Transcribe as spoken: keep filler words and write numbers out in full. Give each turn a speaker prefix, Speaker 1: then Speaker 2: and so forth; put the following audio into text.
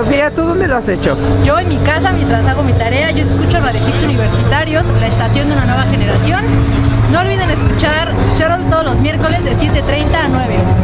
Speaker 1: Sofía, ¿tú dónde lo has hecho?
Speaker 2: Yo en mi casa, mientras hago mi tarea, yo escucho Radio Hits Universitarios, la estación de una nueva generación. No olviden escuchar Shuttle todos los miércoles de siete treinta a nueve.